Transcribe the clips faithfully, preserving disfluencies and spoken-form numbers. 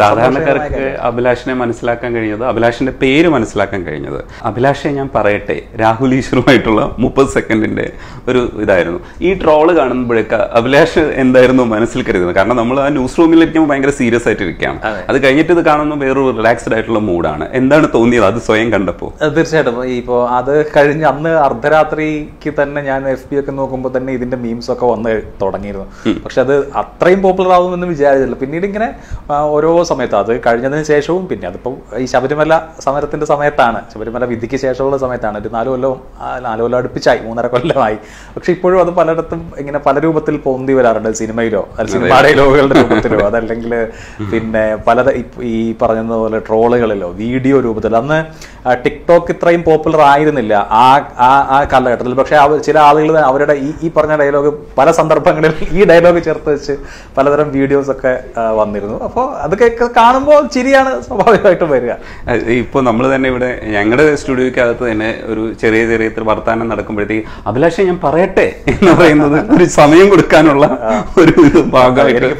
സാധാരണക്കാർക്ക് അഭിലാഷിനെ മനസ്സിലാക്കാൻ കഴിഞ്ഞത്, അഭിലാഷിന്റെ പേര് മനസ്സിലാക്കാൻ കഴിഞ്ഞത്, അഭിലാഷെ ഞാൻ പറയട്ടെ രാഹുൽ ഈശ്വറുമായിട്ടുള്ള മുപ്പത് സെക്കൻഡിന്റെ ഒരു ഇതായിരുന്നു. ഈ ട്രോള് കാണുമ്പോഴേക്ക് അഭിലാഷ് എന്തായിരുന്നു മനസ്സിൽ കരുതുന്നത്? കാരണം നമ്മൾ ആ ന്യൂസ് റൂമിലിരിക്കുമ്പോൾ ഭയങ്കര സീരിയസ് ആയിട്ട് ഇരിക്കുകയാണ്. അത് കഴിഞ്ഞിട്ട് ഇത് കാണുമ്പോൾ വേറൊരു റിലാക്സ്ഡ് ആയിട്ടുള്ള മൂഡാണ്. എന്താണ് തോന്നിയത് അത് സ്വയം കണ്ടപ്പോൾ? തീർച്ചയായിട്ടും ഇപ്പോ അത് കഴിഞ്ഞ് അന്ന് അർദ്ധരാത്രിക്ക് തന്നെ ഞാൻ എഫ് ബി ഒക്കെ നോക്കുമ്പോൾ തന്നെ ഇതിന്റെ മീംസ് ഒക്കെ വന്ന് തുടങ്ങിയിരുന്നു. പക്ഷെ അത് അത്രയും പോപ്പുലർ ആവുമെന്ന് വിചാരിച്ചില്ല. പിന്നീട് ഇങ്ങനെ ഓരോ സമയത്ത് അത് കഴിഞ്ഞതിന് ശേഷവും, പിന്നെ അതിപ്പം ഈ ശബരിമല സമരത്തിന്റെ സമയത്താണ്, ശബരിമല വിധിക്ക് ശേഷമുള്ള സമയത്താണ്, ഒരു നാല് കൊല്ലവും നാല് കൊല്ലം അടുപ്പിച്ചായി, മൂന്നര കൊല്ലമായി. പക്ഷെ ഇപ്പോഴും അത് പലയിടത്തും ഇങ്ങനെ പല രൂപത്തിൽ പൊന്തി വരാറുണ്ട്. സിനിമയിലോ സിനിമാ ഡയലോഗുകളുടെ രൂപത്തിലോ അതല്ലെങ്കിൽ പിന്നെ പല ഈ പറഞ്ഞതുപോലെ ട്രോളുകളിലോ വീഡിയോ രൂപത്തിലോ. അന്ന് ടിക്ടോക്ക് ഇത്രയും പോപ്പുലർ ആയിരുന്നില്ല ആ ആ കാലഘട്ടത്തിൽ. പക്ഷെ ചില ആളുകൾ അവരുടെ ഈ ഈ പറഞ്ഞ ഡയലോഗ് പല സന്ദർഭങ്ങളിൽ ഈ ഡയലോഗ് ചേർത്ത് വെച്ച് പലതരം വീഡിയോസ് ഒക്കെ വന്നിരുന്നു. അപ്പോൾ അതൊക്കെ കാണുമ്പോൾ ചിരിയാണ് സ്വാഭാവികമായിട്ടും വരിക. ഇപ്പോൾ നമ്മൾ തന്നെ ഇവിടെ ഞങ്ങളുടെ സ്റ്റുഡിയോയ്ക്കകത്ത് തന്നെ ഒരു ചെറിയ ചെറിയ വർത്താനം നടക്കുമ്പോഴത്തേക്ക് അഭിലാഷെ ഞാൻ പറയട്ടെ എന്ന് പറയുന്നത് ഒരു സമയം കൊടുക്കാനുള്ള ഒരു ഭാഗമായിട്ട്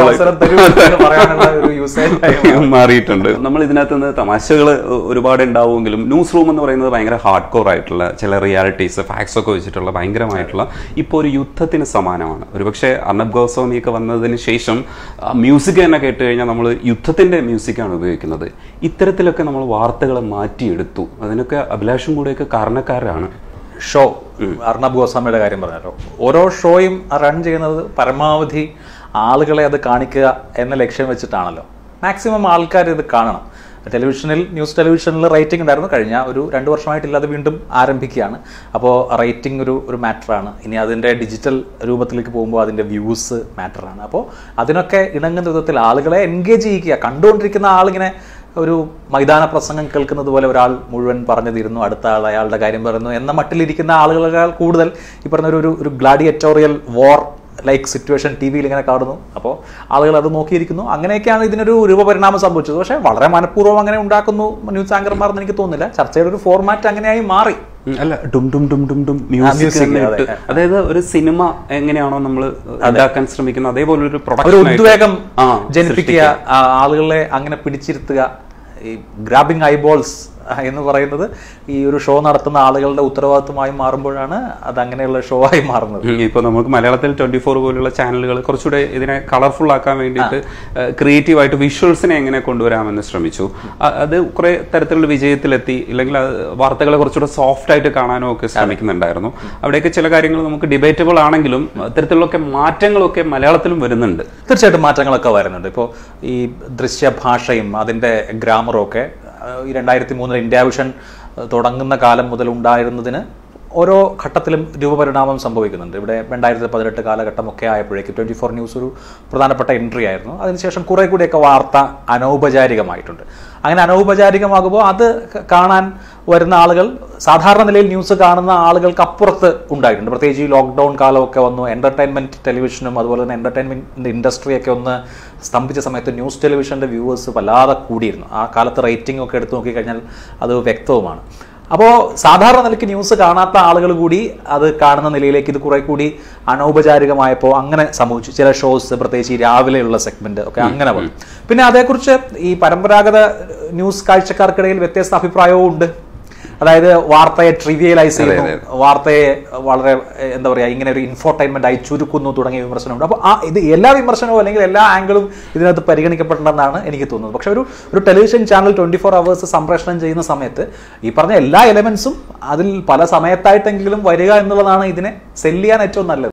മാറിയിട്ടുണ്ട്. നമ്മൾ ഇതിനകത്ത് നിന്ന് തമാശകൾ ഒരുപാട് ഉണ്ടാവുമെങ്കിലും ന്യൂസ് റൂം എന്ന് പറയുന്നത് ഭയങ്കര ഹാർഡ് കോർ ആയിട്ടുള്ള ചില റിയാലിറ്റീസ് ഫാക്ട്സ് ഒക്കെ വെച്ചിട്ടുള്ള ഭയങ്കരമായിട്ടുള്ള ഇപ്പോൾ ഒരു യുദ്ധത്തിന് സമാനമാണ്. ഒരുപക്ഷെ അർണബ് ഗോസ്വാമിയൊക്കെ വന്നതിന് ശേഷം മ്യൂസിക് തന്നെ കേട്ട് കഴിഞ്ഞാൽ നമ്മൾ യുദ്ധത്തിന്റെ മ്യൂസിക്കാണ് ഉപയോഗിക്കുന്നത്. ഇത്തരത്തിലൊക്കെ നമ്മൾ വാർത്തകളെ മാറ്റിയെടുത്തു. അതിനൊക്കെ അഭിലാഷും കൂടെയൊക്കെ കാരണക്കാരാണ്. ഷോ അർണബ് ഗോസ്വാമിയുടെ കാര്യം പറഞ്ഞല്ലോ, ഓരോ ഷോയും റൺ ചെയ്യുന്നത് പരമാവധി ആളുകളെ അത് കാണിക്കുക എന്ന ലക്ഷ്യം വെച്ചിട്ടാണല്ലോ. മാക്സിമം ആൾക്കാർ ഇത് കാണണം. ടെലിവിഷനിൽ ന്യൂസ് ടെലിവിഷനിൽ റേറ്റിംഗ് ഉണ്ടായിരുന്നു, കഴിഞ്ഞ ഒരു രണ്ട് വർഷമായിട്ടില്ല അത് വീണ്ടും ആരംഭിക്കുകയാണ്. അപ്പോൾ റേറ്റിംഗ് ഒരു ഒരു മാറ്ററാണ്. ഇനി അതിൻ്റെ ഡിജിറ്റൽ രൂപത്തിലേക്ക് പോകുമ്പോൾ അതിൻ്റെ വ്യൂസ് മാറ്ററാണ്. അപ്പോൾ അതിനൊക്കെ ഇണങ്ങുന്ന വിധത്തിൽ ആളുകളെ എൻഗേജ് ചെയ്യിക്കുക. കണ്ടുകൊണ്ടിരിക്കുന്ന ആളിങ്ങനെ ഒരു മൈതാന പ്രസംഗം കേൾക്കുന്നത് പോലെ ഒരാൾ മുഴുവൻ പറഞ്ഞു തീരുന്നു, അടുത്ത ആൾ അയാളുടെ കാര്യം പറയുന്നു എന്ന മട്ടിലിരിക്കുന്ന ആളുകളേക്കാൾ കൂടുതൽ ഈ പറഞ്ഞ ഒരു ഒരു ഗ്ലാഡിയേറ്റോറിയൽ വാർ ലൈക്ക് സിറ്റുവേഷൻ ടി വിയിൽ ഇങ്ങനെ കാണുന്നു. അപ്പോൾ ആളുകൾ അത് നോക്കിയിരിക്കുന്നു. അങ്ങനെയൊക്കെയാണ് ഇതിനൊരു രൂപപരിണാമം സംഭവിച്ചത്. പക്ഷേ വളരെ മനഃപൂർവ്വം അങ്ങനെ ഉണ്ടാക്കുന്നു ന്യൂസ് ആങ്കർമാർന്ന് എനിക്ക് തോന്നുന്നില്ല. ചർച്ചയുടെ ഒരു ഫോർമാറ്റ് അങ്ങനെയായി മാറി. അല്ല ഡും ഡും ഡും ഡും ഡും മ്യൂസിക്, അതായത് ഒരു സിനിമ എങ്ങനെയാണോ നമ്മൾ ഉണ്ടാക്കാൻ ശ്രമിക്കുന്നത് അതേപോലെ ഒരു ഒരു ഉദ്വേഗം ജനിപ്പിക്കുക, ആളുകളെ അങ്ങനെ പിടിച്ചിരുത്തുക. ഈ ഗ്രാബിംഗ് ഐബോൾസ് എന്ന് പറയുന്നത് ഈ ഒരു ഷോ നടത്തുന്ന ആളുകളുടെ ഉത്തരവാദിത്വമായി മാറുമ്പോഴാണ് അത് അങ്ങനെയുള്ള ഷോ ആയി മാറുന്നത്. ഇപ്പൊ നമുക്ക് മലയാളത്തിൽ ട്വന്റി ഫോർ പോലുള്ള ചാനലുകൾ കുറച്ചുകൂടെ ഇതിനെ കളർഫുൾ ആക്കാൻ വേണ്ടിയിട്ട് ക്രിയേറ്റീവ് ആയിട്ട് വിഷ്വൽസിനെ എങ്ങനെ കൊണ്ടുവരാമെന്ന് ശ്രമിച്ചു. അത് കുറെ തരത്തിലുള്ള വിജയത്തിലെത്തി. ഇല്ലെങ്കിൽ വാർത്തകളെ കുറച്ചുകൂടെ സോഫ്റ്റ് ആയിട്ട് കാണാനും ഒക്കെ ശ്രമിക്കുന്നുണ്ടായിരുന്നു. അവിടെയൊക്കെ ചില കാര്യങ്ങൾ നമുക്ക് ഡിബേറ്റബിൾ ആണെങ്കിലും അത്തരത്തിലൊക്കെ മാറ്റങ്ങളൊക്കെ മലയാളത്തിലും വരുന്നുണ്ട്. തീർച്ചയായിട്ടും മാറ്റങ്ങളൊക്കെ വരുന്നുണ്ട്. ഇപ്പോൾ ഈ ദൃശ്യഭാഷയും അതിന്റെ ഗ്രാമറും ഒക്കെ ഈ രണ്ടായിരത്തി മൂന്നിൽ ഇന്ത്യ വിഷൻ തുടങ്ങുന്ന കാലം മുതൽ ഉണ്ടായിരുന്നതിന് ഓരോ ഘട്ടത്തിലും രൂപപരിണാമം സംഭവിക്കുന്നുണ്ട്. ഇവിടെ രണ്ടായിരത്തി പതിനെട്ട് കാലഘട്ടമൊക്കെ ആയപ്പോഴേക്കും ട്വൻറ്റി ഫോർ ന്യൂസ് ഒരു പ്രധാനപ്പെട്ട എൻട്രി ആയിരുന്നു. അതിനുശേഷം കുറേ കൂടിയൊക്കെ വാർത്ത അനൗപചാരികമായിട്ടുണ്ട്. അങ്ങനെ അനൗപചാരികമാകുമ്പോൾ അത് കാണാൻ വരുന്ന ആളുകൾ സാധാരണ നിലയിൽ ന്യൂസ് കാണുന്ന ആളുകൾക്ക് അപ്പുറത്ത് ഉണ്ടായിട്ടുണ്ട്. പ്രത്യേകിച്ച് ഈ ലോക്ക്ഡൗൺ കാലമൊക്കെ വന്നു, എൻ്റർടൈൻമെൻറ്റ് ടെലിവിഷനും അതുപോലെ തന്നെ എൻ്റർടൈൻമെൻറ്റ് ഇൻഡസ്ട്രിയൊക്കെ ഒന്ന് സ്തംഭിച്ച സമയത്ത് ന്യൂസ് ടെലിവിഷൻ്റെ വ്യൂവേഴ്സ് വല്ലാതെ കൂടിയിരുന്നു. ആ കാലത്ത് റേറ്റിംഗ് ഒക്കെ എടുത്തു നോക്കിക്കഴിഞ്ഞാൽ അത് വ്യക്തവുമാണ്. അപ്പോൾ സാധാരണ നിലയ്ക്ക് ന്യൂസ് കാണാത്ത ആളുകൾ കൂടി അത് കാണുന്ന നിലയിലേക്ക് ഇത് കുറെ കൂടി അനൗപചാരികമായപ്പോൾ അങ്ങനെ സംഭവിച്ചു. ചില ഷോസ് പ്രത്യേകിച്ച് ഈ രാവിലെയുള്ള സെഗ്മെന്റ് ഒക്കെ അങ്ങനെ വന്നു. പിന്നെ അതേക്കുറിച്ച് ഈ പരമ്പരാഗത ന്യൂസ് കാഴ്ചക്കാർക്കിടയിൽ വ്യത്യസ്ത അഭിപ്രായവും ഉണ്ട്. അതായത് വാർത്തയെ ട്രിവിയലൈസ് ചെയ്യുന്നു, വാർത്തയെ വളരെ എന്താ പറയുക ഇങ്ങനെ ഒരു ഇൻഫോർടൈൻമെന്റ് ആയി ചുരുക്കുന്നു തുടങ്ങിയ വിമർശനമുണ്ട്. അപ്പോൾ ആ ഇത് എല്ലാ വിമർശനവും അല്ലെങ്കിൽ എല്ലാ ആംഗിളും ഇതിനകത്ത് പരിഗണിക്കപ്പെടണമെന്നാണ് എനിക്ക് തോന്നുന്നത്. പക്ഷെ ഒരു ഒരു television channel twenty four hours സംപ്രേഷണം ചെയ്യുന്ന സമയത്ത് ഈ പറഞ്ഞ എല്ലാ എലമെന്റ്സും അതിൽ പല സമയത്തായിട്ടെങ്കിലും വരിക എന്നുള്ളതാണ് ഇതിനെ സെല്ല് ചെയ്യാൻ ഏറ്റവും നല്ലത്.